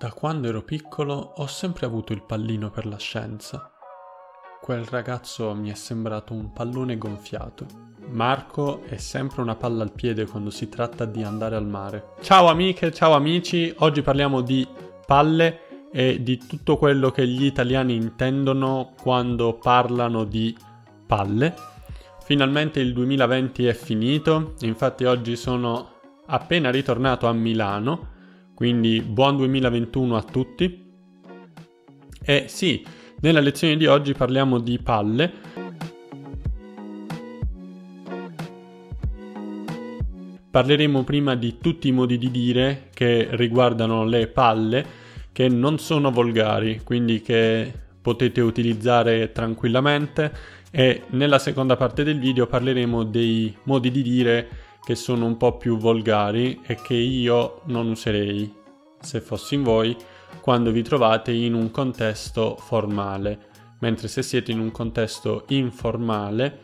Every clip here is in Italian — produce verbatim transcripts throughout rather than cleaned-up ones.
Da quando ero piccolo ho sempre avuto il pallino per la scienza. Quel ragazzo mi è sembrato un pallone gonfiato. Marco è sempre una palla al piede quando si tratta di andare al mare. Ciao amiche, ciao amici, oggi parliamo di palle e di tutto quello che gli italiani intendono quando parlano di palle. Finalmente il duemilaventi è finito, infatti oggi sono appena ritornato a Milano. Quindi buon duemilaventuno a tutti. E sì, nella lezione di oggi parliamo di palle. Parleremo prima di tutti i modi di dire che riguardano le palle, che non sono volgari, quindi che potete utilizzare tranquillamente. E nella seconda parte del video parleremo dei modi di dire che sono un po' più volgari e che io non userei, se fossi in voi, quando vi trovate in un contesto formale, mentre se siete in un contesto informale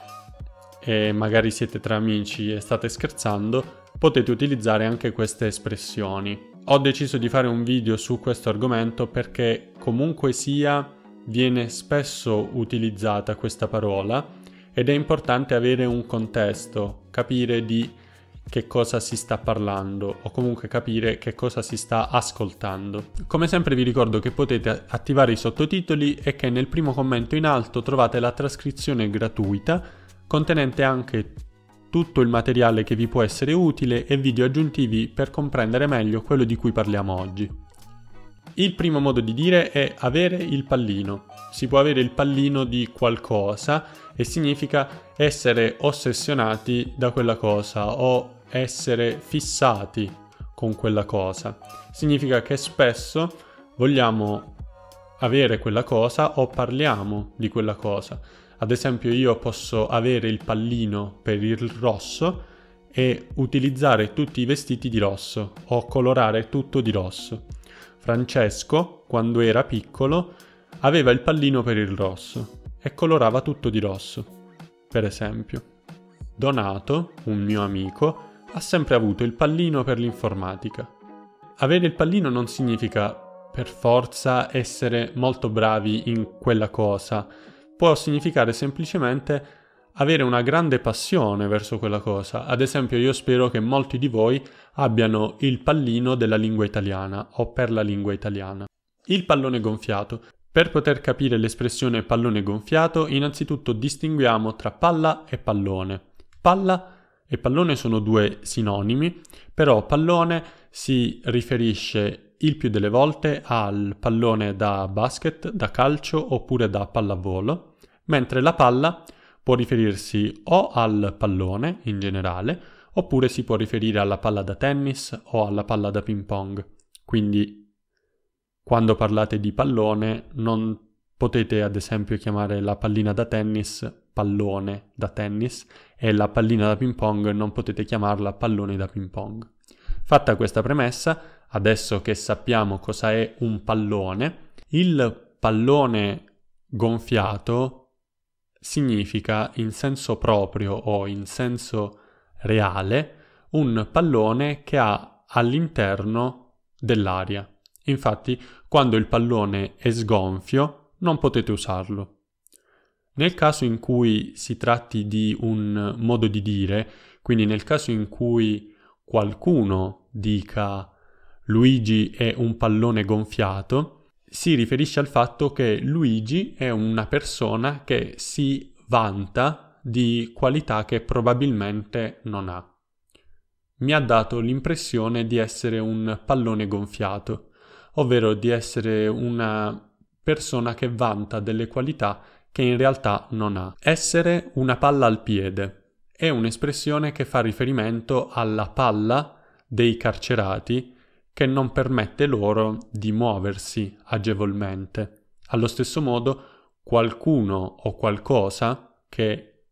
e magari siete tra amici e state scherzando, potete utilizzare anche queste espressioni. Ho deciso di fare un video su questo argomento perché comunque sia viene spesso utilizzata questa parola ed è importante avere un contesto, capire di che cosa si sta parlando o comunque capire che cosa si sta ascoltando. Come sempre vi ricordo che potete attivare i sottotitoli e che nel primo commento in alto trovate la trascrizione gratuita contenente anche tutto il materiale che vi può essere utile e video aggiuntivi per comprendere meglio quello di cui parliamo oggi. Il primo modo di dire è avere il pallino. Si può avere il pallino di qualcosa e significa essere ossessionati da quella cosa o essere fissati con quella cosa. Significa che spesso vogliamo avere quella cosa o parliamo di quella cosa. Ad esempio, io posso avere il pallino per il rosso e utilizzare tutti i vestiti di rosso o colorare tutto di rosso. Francesco, quando era piccolo, aveva il pallino per il rosso e colorava tutto di rosso, per esempio. Donato, un mio amico, ha sempre avuto il pallino per l'informatica. Avere il pallino non significa per forza essere molto bravi in quella cosa, può significare semplicemente avere una grande passione verso quella cosa. Ad esempio, io spero che molti di voi abbiano il pallino della lingua italiana o per la lingua italiana. Il pallone gonfiato. Per poter capire l'espressione pallone gonfiato, innanzitutto distinguiamo tra palla e pallone. Palla e pallone sono due sinonimi, però pallone si riferisce il più delle volte al pallone da basket, da calcio oppure da pallavolo, mentre la palla può riferirsi o al pallone in generale, oppure si può riferire alla palla da tennis o alla palla da ping pong. Quindi, quando parlate di pallone, non potete ad esempio chiamare la pallina da tennis pallone da tennis e la pallina da ping pong non potete chiamarla pallone da ping pong. Fatta questa premessa, adesso che sappiamo cosa è un pallone, il pallone gonfiato significa in senso proprio o in senso reale un pallone che ha all'interno dell'aria. Infatti, quando il pallone è sgonfio, non potete usarlo. Nel caso in cui si tratti di un modo di dire, quindi nel caso in cui qualcuno dica Luigi è un pallone gonfiato, si riferisce al fatto che Luigi è una persona che si vanta di qualità che probabilmente non ha. Mi ha dato l'impressione di essere un pallone gonfiato, ovvero di essere una persona che vanta delle qualità che in realtà non ha. Essere una palla al piede è un'espressione che fa riferimento alla palla dei carcerati che non permette loro di muoversi agevolmente. Allo stesso modo, qualcuno o qualcosa che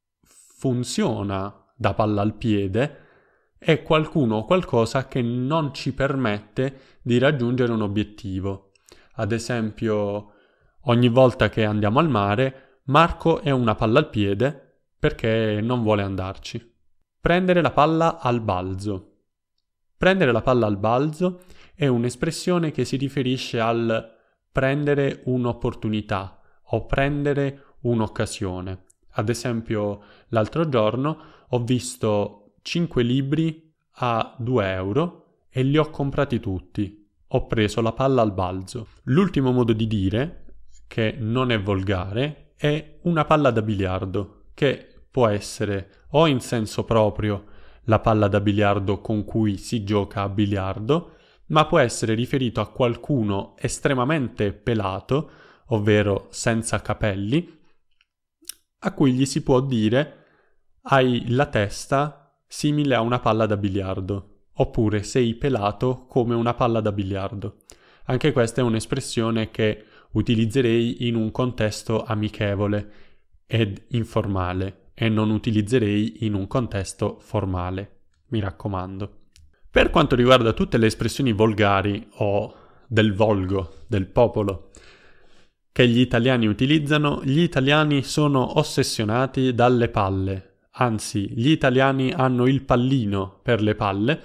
funziona da palla al piede è qualcuno o qualcosa che non ci permette di raggiungere un obiettivo. Ad esempio, ogni volta che andiamo al mare, Marco è una palla al piede perché non vuole andarci. Prendere la palla al balzo. Prendere la palla al balzo è un'espressione che si riferisce al prendere un'opportunità o prendere un'occasione. Ad esempio, l'altro giorno ho visto cinque libri a due euro e li ho comprati tutti. Ho preso la palla al balzo. L'ultimo modo di dire, che non è volgare, è una palla da biliardo, che può essere o in senso proprio la palla da biliardo con cui si gioca a biliardo, ma può essere riferito a qualcuno estremamente pelato, ovvero senza capelli, a cui gli si può dire hai la testa simile a una palla da biliardo, oppure sei pelato come una palla da biliardo. Anche questa è un'espressione che utilizzerei in un contesto amichevole ed informale e non utilizzerei in un contesto formale, mi raccomando. Per quanto riguarda tutte le espressioni volgari o del volgo, del popolo, che gli italiani utilizzano, gli italiani sono ossessionati dalle palle. Anzi, gli italiani hanno il pallino per le palle.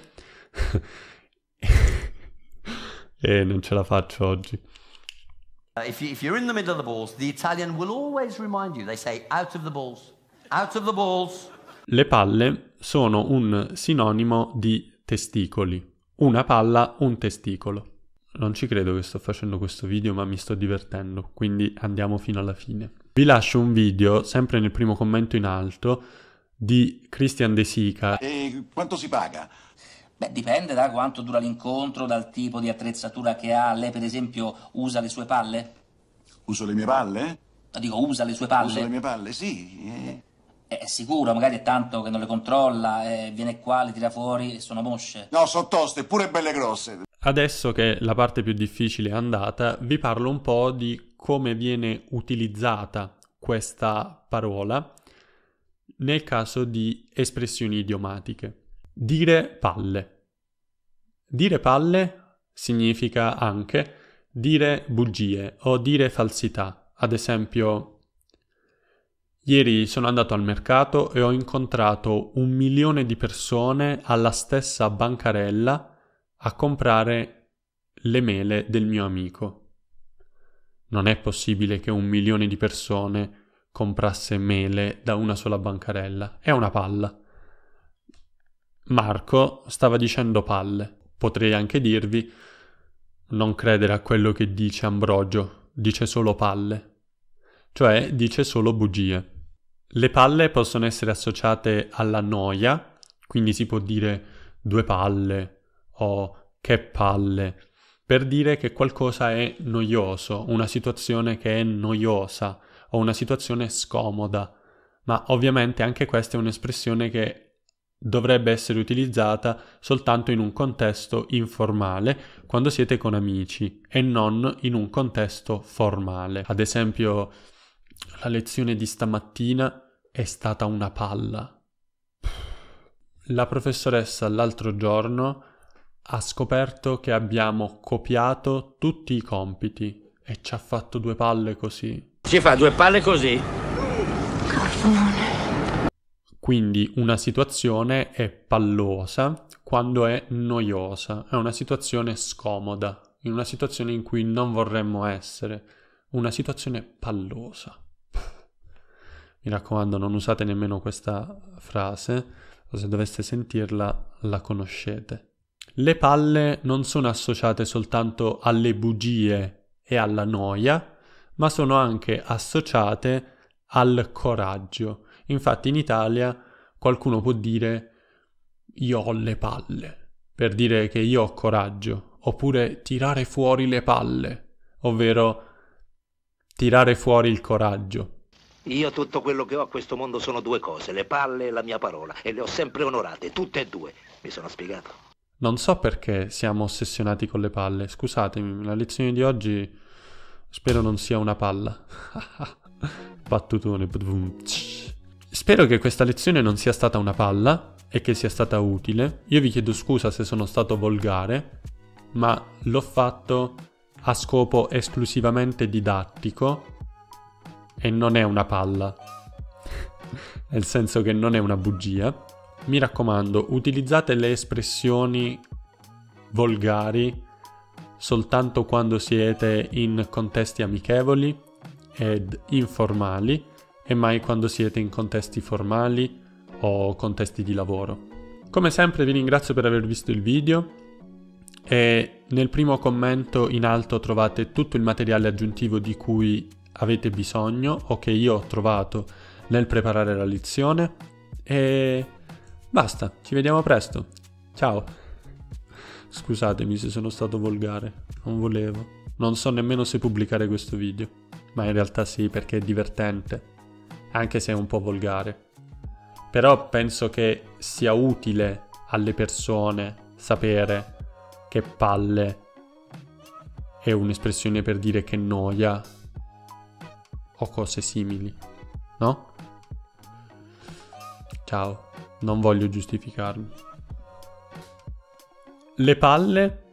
E non ce la faccio oggi. Uh, if, you, if you're in the middle of the balls, the Italian will always remind you. They say, out of the balls, out of the balls. Le palle sono un sinonimo di testicoli. Una palla, un testicolo. Non ci credo che sto facendo questo video, ma mi sto divertendo, quindi andiamo fino alla fine. Vi lascio un video, sempre nel primo commento in alto, di Christian De Sica. E quanto si paga? Beh, dipende da quanto dura l'incontro, dal tipo di attrezzatura che ha. Lei, per esempio, usa le sue palle? Uso le mie palle? No, dico, usa le sue palle? Uso le mie palle, sì. Eh. È sicuro, magari è tanto che non le controlla, eh, viene qua, le tira fuori e sono mosce. No, sono toste, pure belle grosse. Adesso che la parte più difficile è andata, vi parlo un po' di come viene utilizzata questa parola nel caso di espressioni idiomatiche. Dire palle. Dire palle significa anche dire bugie o dire falsità. Ad esempio, ieri sono andato al mercato e ho incontrato un milione di persone alla stessa bancarella a comprare le mele del mio amico. Non è possibile che un milione di persone comprasse mele da una sola bancarella. È una palla. Marco stava dicendo palle. Potrei anche dirvi non credere a quello che dice Ambrogio, dice solo palle. Cioè dice solo bugie. Le palle possono essere associate alla noia, quindi si può dire due palle o che palle, per dire che qualcosa è noioso, una situazione che è noiosa o una situazione scomoda. Ma ovviamente anche questa è un'espressione che dovrebbe essere utilizzata soltanto in un contesto informale, quando siete con amici, e non in un contesto formale. Ad esempio, la lezione di stamattina è stata una palla. La professoressa l'altro giorno ha scoperto che abbiamo copiato tutti i compiti e ci ha fatto due palle così. Ci fa due palle così? Quindi una situazione è pallosa quando è noiosa, è una situazione scomoda, in una situazione in cui non vorremmo essere, una situazione pallosa. Mi raccomando, non usate nemmeno questa frase, o se doveste sentirla la conoscete. Le palle non sono associate soltanto alle bugie e alla noia, ma sono anche associate al coraggio. Infatti in Italia qualcuno può dire io ho le palle, per dire che io ho coraggio, oppure tirare fuori le palle, ovvero tirare fuori il coraggio. Io tutto quello che ho a questo mondo sono due cose, le palle e la mia parola, e le ho sempre onorate, tutte e due. Mi sono spiegato? Non so perché siamo ossessionati con le palle, scusatemi, la lezione di oggi spero non sia una palla. Battutone. Spero che questa lezione non sia stata una palla e che sia stata utile. Io vi chiedo scusa se sono stato volgare, ma l'ho fatto a scopo esclusivamente didattico e non è una palla, nel senso che non è una bugia. Mi raccomando, utilizzate le espressioni volgari soltanto quando siete in contesti amichevoli ed informali e mai quando siete in contesti formali o contesti di lavoro. Come sempre vi ringrazio per aver visto il video e nel primo commento in alto trovate tutto il materiale aggiuntivo di cui avete bisogno o che io ho trovato nel preparare la lezione e basta, ci vediamo presto. Ciao. Scusatemi se sono stato volgare, non volevo. Non so nemmeno se pubblicare questo video, ma in realtà sì, perché è divertente, anche se è un po' volgare. Però penso che sia utile alle persone sapere che palle è un'espressione per dire che noia o cose simili, no? Ciao, non voglio giustificarmi. Le palle